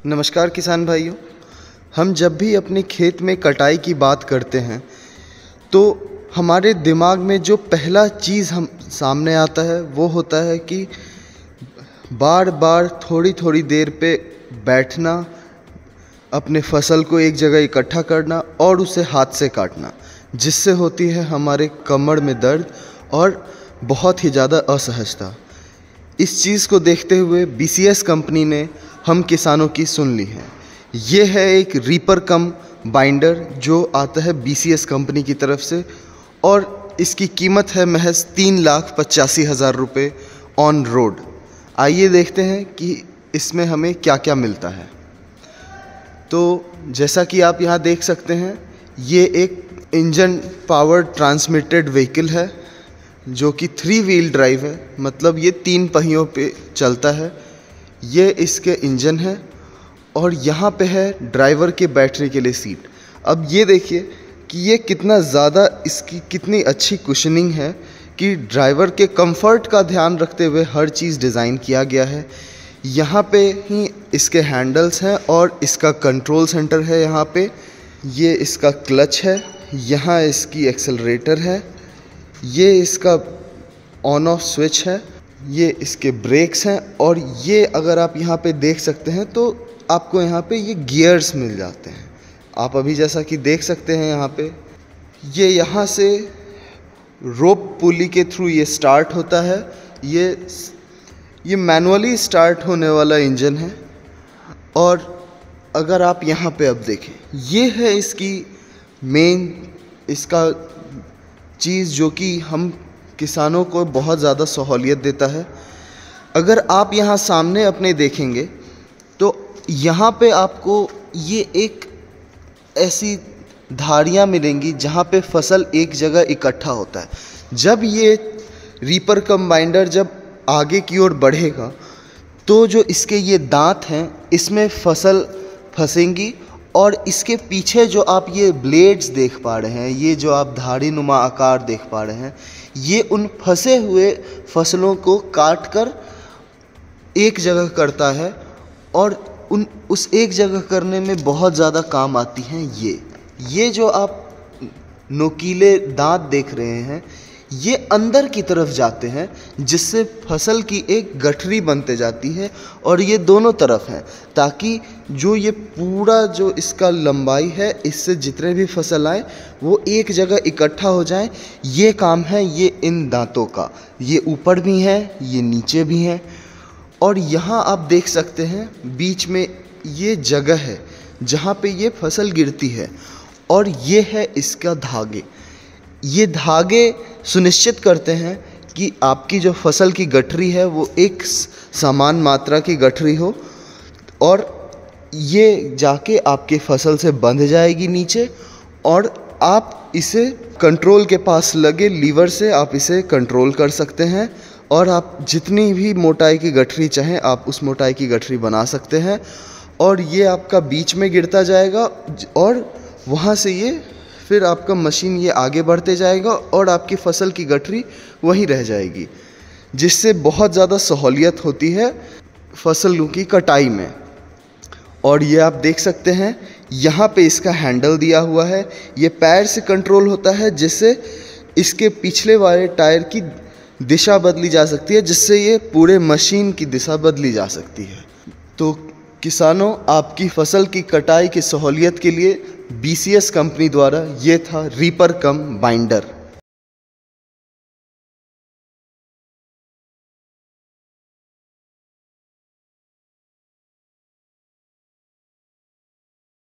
नमस्कार किसान भाइयों। हम जब भी अपने खेत में कटाई की बात करते हैं तो हमारे दिमाग में जो पहला चीज़ हम सामने आता है वो होता है कि बार बार थोड़ी थोड़ी देर पे बैठना, अपने फसल को एक जगह इकट्ठा करना और उसे हाथ से काटना, जिससे होती है हमारे कमर में दर्द और बहुत ही ज़्यादा असहजता। इस चीज़ को देखते हुए BCS कंपनी ने हम किसानों की सुन ली है। ये है एक रीपर कम बाइंडर जो आता है BCS कंपनी की तरफ से और इसकी कीमत है महज 3,85,000 रुपये ऑन रोड। आइए देखते हैं कि इसमें हमें क्या क्या मिलता है। तो जैसा कि आप यहाँ देख सकते हैं, ये एक इंजन पावर ट्रांसमिटेड व्हीकल है जो कि 3 व्हील ड्राइव है, मतलब ये 3 पहियों पे चलता है। ये इसके इंजन है और यहाँ पे है ड्राइवर के बैठने के लिए सीट। अब ये देखिए कि ये कितना ज़्यादा, इसकी कितनी अच्छी कुशनिंग है कि ड्राइवर के कंफर्ट का ध्यान रखते हुए हर चीज़ डिज़ाइन किया गया है। यहाँ पे ही इसके हैंडल्स हैं और इसका कंट्रोल सेंटर है। यहाँ पे ये इसका क्लच है, यहाँ इसकी एक्सेलरेटर है, ये इसका ऑन ऑफ स्विच है, ये इसके ब्रेक्स हैं और ये अगर आप यहाँ पे देख सकते हैं तो आपको यहाँ पे ये गियर्स मिल जाते हैं। आप अभी जैसा कि देख सकते हैं यहाँ पे ये यहाँ से रोप पुली के थ्रू ये स्टार्ट होता है। ये मैनुअली स्टार्ट होने वाला इंजन है। और अगर आप यहाँ पे अब देखें, ये है इसकी मेन इसका चीज़ जो कि हम किसानों को बहुत ज़्यादा सहूलियत देता है। अगर आप यहाँ सामने अपने देखेंगे तो यहाँ पे आपको ये एक ऐसी धारियाँ मिलेंगी जहाँ पे फसल एक जगह इकट्ठा होता है। जब ये रीपर कंबाइंडर जब आगे की ओर बढ़ेगा तो जो इसके ये दांत हैं इसमें फसल फंसेंगी और इसके पीछे जो आप ये ब्लेड्स देख पा रहे हैं, ये जो आप धारी नुमा आकार देख पा रहे हैं, ये उन फंसे हुए फसलों को काट कर एक जगह करता है और उस एक जगह करने में बहुत ज़्यादा काम आती हैं ये जो आप नोकीले दांत देख रहे हैं, ये अंदर की तरफ जाते हैं जिससे फसल की एक गठरी बनते जाती है और ये दोनों तरफ हैं ताकि जो ये पूरा जो इसका लंबाई है, इससे जितने भी फसल आए वो एक जगह इकट्ठा हो जाएं। ये काम है ये इन दांतों का। ये ऊपर भी हैं, ये नीचे भी हैं। और यहाँ आप देख सकते हैं बीच में ये जगह है जहाँ पे ये फसल गिरती है और ये है इसका धागे। ये धागे सुनिश्चित करते हैं कि आपकी जो फसल की गठरी है वो एक समान मात्रा की गठरी हो और ये जाके आपके फसल से बंध जाएगी नीचे और आप इसे कंट्रोल के पास लगे लीवर से आप इसे कंट्रोल कर सकते हैं और आप जितनी भी मोटाई की गठरी चाहें आप उस मोटाई की गठरी बना सकते हैं। और ये आपका बीच में गिरता जाएगा और वहाँ से ये फिर आपका मशीन ये आगे बढ़ते जाएगा और आपकी फसल की गठरी वहीं रह जाएगी, जिससे बहुत ज़्यादा सहूलियत होती है फसलों की कटाई में। और ये आप देख सकते हैं यहाँ पे इसका हैंडल दिया हुआ है। ये पैर से कंट्रोल होता है जिससे इसके पिछले वाले टायर की दिशा बदली जा सकती है, जिससे ये पूरे मशीन की दिशा बदली जा सकती है। तो किसानों, आपकी फसल की कटाई की सहूलियत के लिए BCS कंपनी द्वारा ये था रीपर कम बाइंडर।